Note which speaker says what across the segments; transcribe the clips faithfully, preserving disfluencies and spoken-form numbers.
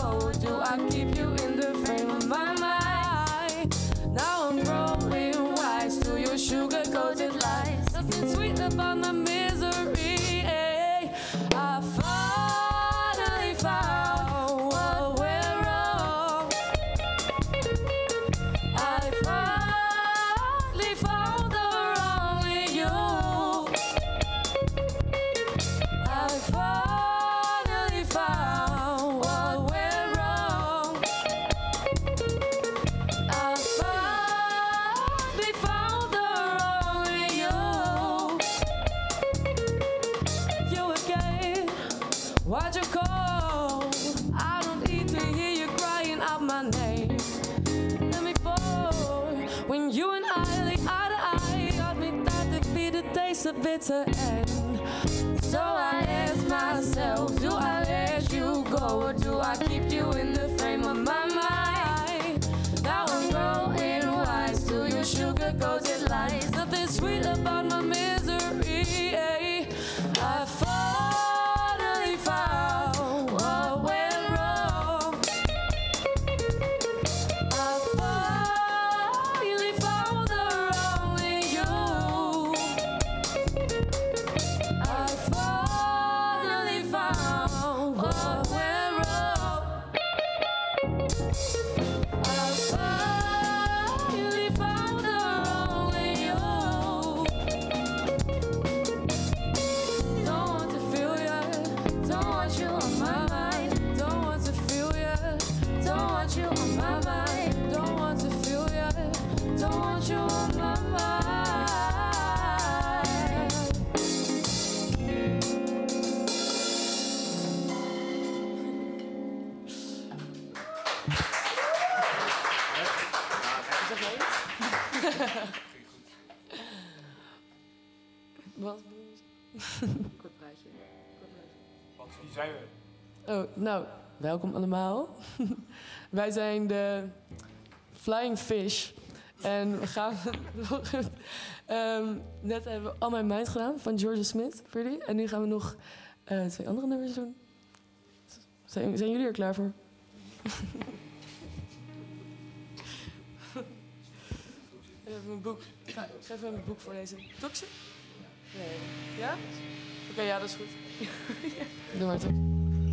Speaker 1: go? Do I keep you in the frame of my mind? Now I'm growing wise to your sugar-coated lies. Nothing sweet about my misery. eh? I finally found what went wrong. I finally found the wrong in you. I finally found what went wrong. I finally found the wrong in you. You again, why'd you call? I don't need to hear you crying out my name. Let me fall. When you and I lay eye to eye, got me thought to be the taste of bitter end. So I ask myself, do I let you go or do I keep you in the frame of my mind? Now I'm growing wise to your sugar-coated lies. Nothing sweet about my misery. eh? I finally found what went wrong. I finally found the wrong in you. I finally found what went wrong. I finally found the wrong in you. Don't want to feel ya, don't want you on my mind. Don't want to feel ya, don't want you on my mind. Don't want to feel ya, don't want you on my mind. Wat? Kort praatje.
Speaker 2: Wat, wie zijn we?
Speaker 1: Oh, nou, welkom allemaal. Wij zijn de Flying Fish. En we gaan... um, net hebben we All My Mind gedaan van Georgia Smith voor jullie. En nu gaan we nog uh, twee andere nummers doen. Zijn, zijn jullie er klaar voor? Ik heb mijn boek. Ik ga, ik ga even mijn boek voorlezen. Toxic? Nee. Ja? Oké, okay, ja, dat is goed. Doe maar toch.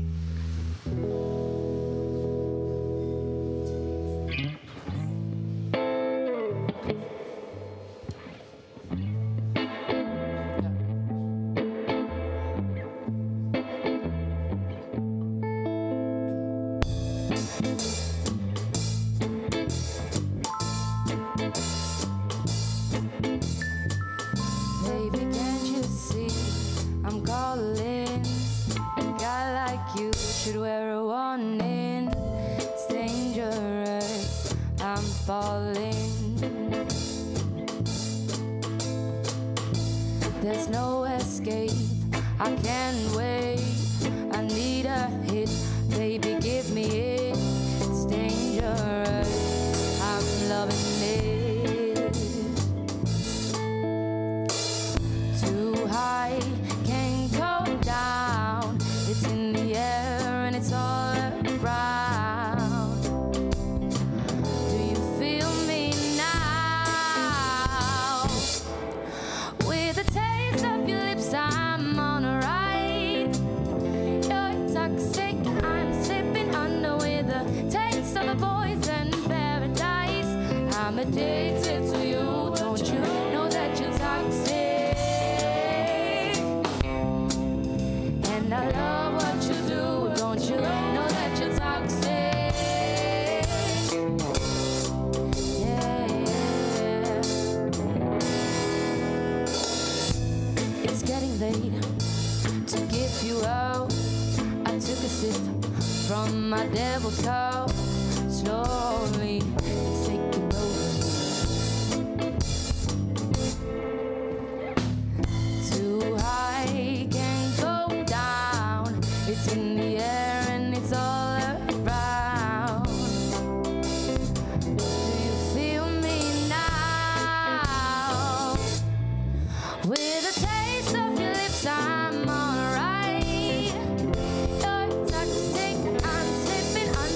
Speaker 3: Baby, can't you see I'm calling? A guy like you should wear a warning. It's dangerous, I'm falling. There's no escape, I can't wait. I need a hit, baby, give me it. It's dangerous, I'm loving it. Too high, can't go down. It's in the air and it's all around. Do you feel me now? With a taste of your lips, I'm on a ride. You're toxic, I'm slipping under with a taste of a poison paradise. I'm addicted to you, don't you know that you're toxic? And I love what you do, don't you know that you're toxic? Yeah, yeah. It's getting late to give you out. I took a sip from my devil's cup. Slowly, it's taking over. Too high, can't go down. It's in the air and it's all around. Do you feel me now? With a taste of your lips, I'm alright. You're toxic, I'm slipping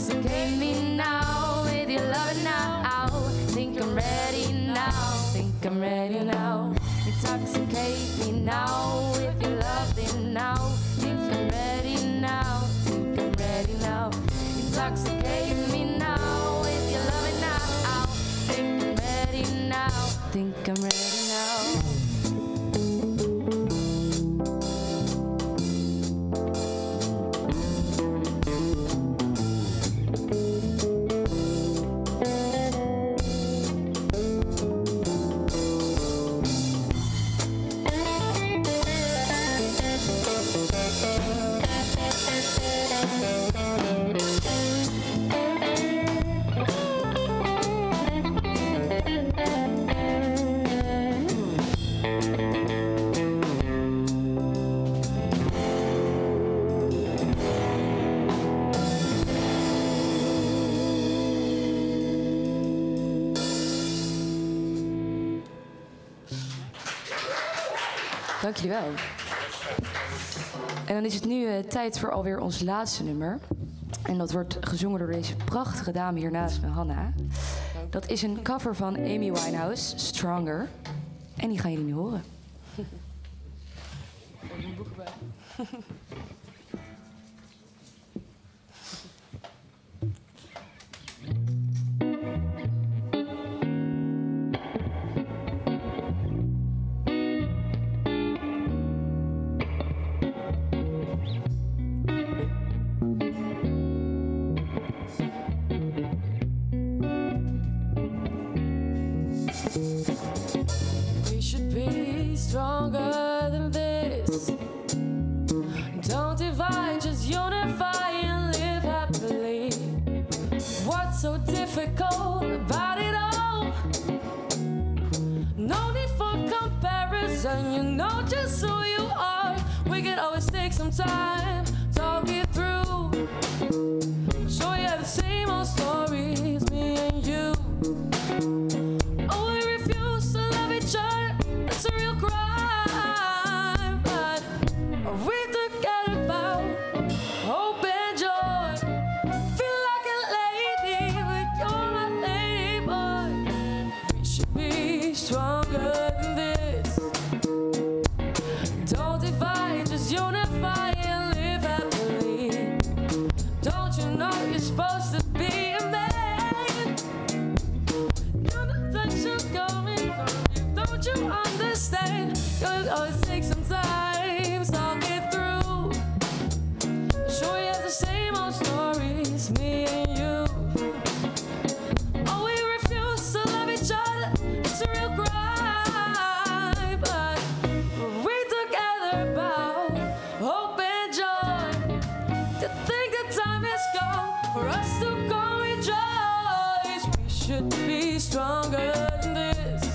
Speaker 3: Intoxicate me now with your love now. Think I'm ready now. Think I'm ready now. Intoxicate me now with your loving now. Think I'm ready now. Think I'm ready now. Intoxicate me now with your loving now. Think I'm ready now. Think I'm ready now. Dank jullie wel. En dan is het nu uh, tijd voor alweer ons laatste nummer. En dat wordt gezongen door deze prachtige dame hier naast me, Hanna. Dat is een cover van Amy Winehouse, Stronger. En die gaan jullie nu horen.
Speaker 1: Ik heb een boek erbij. We should be stronger than this. Don't divide, just unify and live happily. What's so difficult about it all? No need for comparison, you know just who you are. We can always take some time, talk it through. Show you the same old stories, me and you. Oh, we refuse to love each other, it's a real crime. But are we together about hope and joy? Feel like a lady, but you're my lady boy. We should be stronger than this. Don't divide, just unify and live happily. Don't you know you're supposed to be a man? You know that you're going from you. Don't you understand? You'll always take some time, talk it through. Sure you have the same old stories, me and you. Oh, we refuse to love each other, it's a real crime. But we together about hope and joy. To think the time has come for us to go rejoice. We should be stronger than this.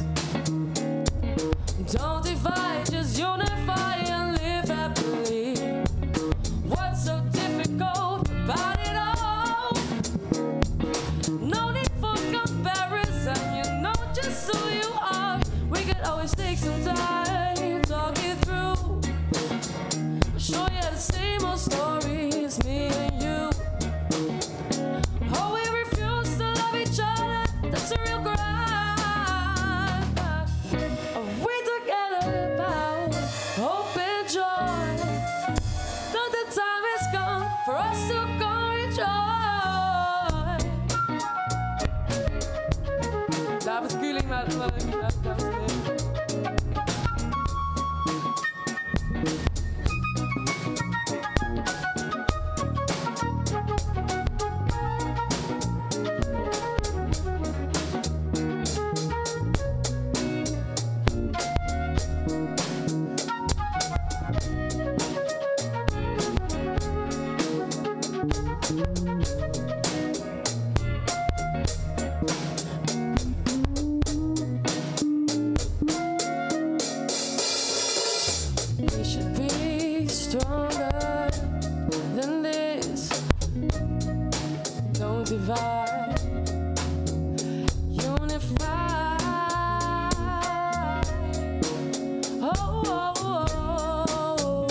Speaker 1: Don't divide, just unify and live happily. What's so difficult about it all? No need for comparison, you know just who you are. We could always take some time, talk it through. Sure you have the same old stories, me and you. Oh, we refuse to love each other, that's a real crime. Are we together about hope and joy? That the time has come for us to go rejoice. David Kuling, maar dat was niet uit, dames en heren. We should be stronger than this. Don't divide, unify. Oh, oh, oh.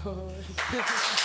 Speaker 1: Doei.